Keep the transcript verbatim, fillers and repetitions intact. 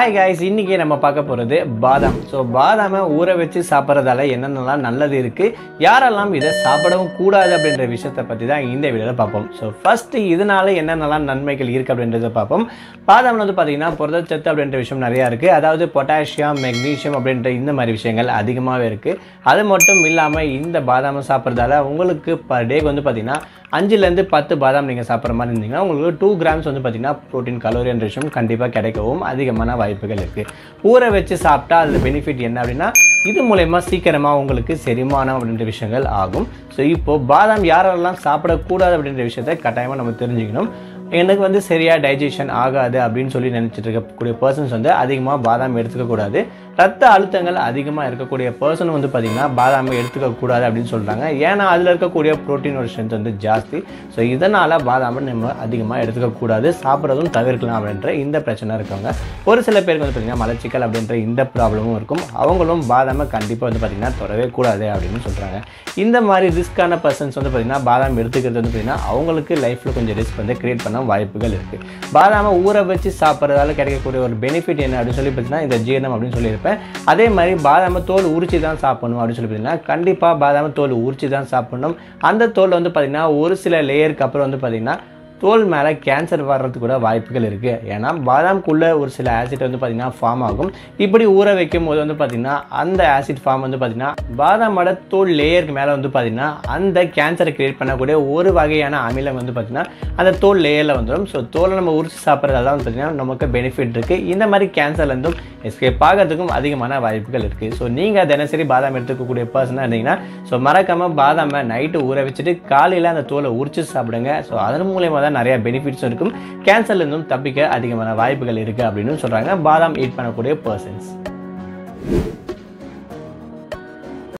Hi guys, இன்னைக்கு நம்ம பார்க்க போறது பாதாம். சோ பாதாமை ஊற வச்சு சாப்பிடுறதால என்னென்னலாம் நல்லது இருக்கு, யாரெல்லாம் இதை சாப்பிடவும் கூடாது அப்படின்ற விஷயத்தை பத்தி தான் இந்த வீடியோல பார்ப்போம். சோ ஃபர்ஸ்ட் இதனால என்னென்னலாம் நன்மைகள் இருக்கு அப்படின்றத பார்ப்போம். பாதாம்ல வந்து பாத்தீங்கன்னா புரதச்சத்து அப்படின்ற விஷயம் நிறைய இருக்கு. அதாவது பொட்டாசியம், மெக்னீசியம் அப்படின்ற இந்த மாதிரி விஷயங்கள் அதிகமாகவே இருக்கு. அது மட்டும் இல்லாம இந்த பாதாமை சாப்பிட்றதால உங்களுக்கு பர் டேக்கு வந்து பாத்தீங்கன்னா அஞ்சுலேருந்து பத்து பாதாம் நீங்கள் சாப்பிட்ற மாதிரி இருந்தீங்கன்னா உங்களுக்கு டூ கிராம்ஸ் வந்து பார்த்தீங்கன்னா ப்ரோட்டீன் கலோரி என்ற விஷயம் கண்டிப்பாக கிடைக்கவும் அதிகமான வாய்ப்புகள் இருக்குது. ஊற வச்சு சாப்பிட்டா அதில் பெனிஃபிட் என்ன அப்படின்னா இது மூலயமா சீக்கிரமாக உங்களுக்கு செரிமானம் அப்படின்ற விஷயங்கள் ஆகும். ஸோ இப்போது பாதாம் யாரெல்லாம் சாப்பிடக்கூடாது அப்படின்ற விஷயத்தை கட்டாயமாக நம்ம தெரிஞ்சுக்கணும். எனக்கு வந்து சரியாக டைஜஷன் ஆகாது அப்படின்னு சொல்லி நினச்சிட்டு இருக்கக்கூடிய பர்சன்ஸ் வந்து அதிகமாக பாதாம் எடுத்துக்கக்கூடாது. ரத்த அழுத்தங்கள் அதிகமாக இருக்கக்கூடிய பர்சன் வந்து பார்த்திங்கன்னா பாதாமை எடுத்துக்கக்கூடாது அப்படின்னு சொல்கிறாங்க. ஏன்னா அதில் இருக்கக்கூடிய ப்ரோட்டீனோட ஸ்ட்ரென்த் வந்து ஜாஸ்தி. ஸோ இதனால் பாதாமை நம்ம அதிகமாக எடுத்துக்கக்கூடாது, சாப்பிட்றதும் தவிர்க்கலாம் அப்படின்ற இந்த பிரச்சனை இருக்கவங்க. ஒரு சில பேருக்கு வந்து பார்த்திங்கன்னா மலச்சிக்கல் அப்படின்ற இந்த ப்ராப்ளமும் இருக்கும். அவங்களும் பாதாமை கண்டிப்பாக வந்து பார்த்திங்கன்னா தொடவே கூடாது அப்படின்னு சொல்கிறாங்க. இந்த மாதிரி ரிஸ்க்கான பர்சன்ஸ் வந்து பார்த்திங்கன்னா பாதாம் எடுத்துக்கிறது வந்து பார்த்திங்கன்னா அவங்களுக்கு லைஃப்பில் கொஞ்சம் ரிஸ்க் வந்து கிரியேட் பண்ண வாய்ப்புகள் இருக்குது. பாதாமை ஊற வச்சு சாப்பிட்றதால கிடைக்கக்கூடிய ஒரு பெனிஃபிட் என்ன அப்படின்னு சொல்லி பார்த்தீங்கன்னா இந்த ஜீரணம் அப்படின்னு சொல்லியிருப்பேன். அதே மாதிரி பாதாமை தோல் உரிச்சு தான் சாப்பிடணும் அப்படின்னு சொல்லி பார்த்தீங்கன்னா கண்டிப்பாக பாதாமை தோல் உரிச்சு தான் சாப்பிடணும். அந்த தோல் வந்து பார்த்திங்கன்னா ஒரு சில லேயருக்கு அப்புறம் வந்து பார்த்திங்கன்னா தோல் மேலே கேன்சர் வர்றதுக்கு கூட வாய்ப்புகள் இருக்குது. ஏன்னா பாதாம்குள்ளே ஒரு சில ஆசிட் வந்து பார்த்திங்கன்னா ஃபார்ம் ஆகும். இப்படி ஊற வைக்கும் போது வந்து பார்த்திங்கன்னா அந்த ஆசிட் ஃபார்ம் வந்து பார்த்திங்கன்னா பாதாமோட தோல் லேயருக்கு மேலே வந்து பார்த்திங்கன்னா அந்த கேன்சரை கிரியேட் பண்ணக்கூடிய ஒரு வகையான அமிலம் வந்து பார்த்திங்கன்னா அந்த தோல் லேயரில் வந்துடும். ஸோ தோலை நம்ம உரிச்சு சாப்பிட்றதால வந்து பார்த்திங்கன்னா நமக்கு பெனிஃபிட் இருக்குது. இந்த மாதிரி கேன்சர்லேருந்தும் எஸ்கேப் ஆகிறதுக்கும் அதிகமான வாய்ப்புகள் இருக்குது. ஸோ நீங்கள் தினசரி பாதாம் எடுத்துக்கக்கூடிய பர்சனாக இருந்தீங்கன்னா ஸோ மறக்காமல் பாதாமை நைட்டு ஊற வச்சுட்டு காலையில் அந்த தோலை உரிச்சு சாப்பிடுங்க. ஸோ அதன் மூலயமா தான் நிறைய பெனிஃபிட்ஸ் இருக்கும். கேன்சர்லேருந்தும் தப்பிக்க அதிகமான வாய்ப்புகள் இருக்குது அப்படின்னு சொல்கிறாங்க பாதாம் ஈட் பண்ணக்கூடிய பர்சன்ஸ்.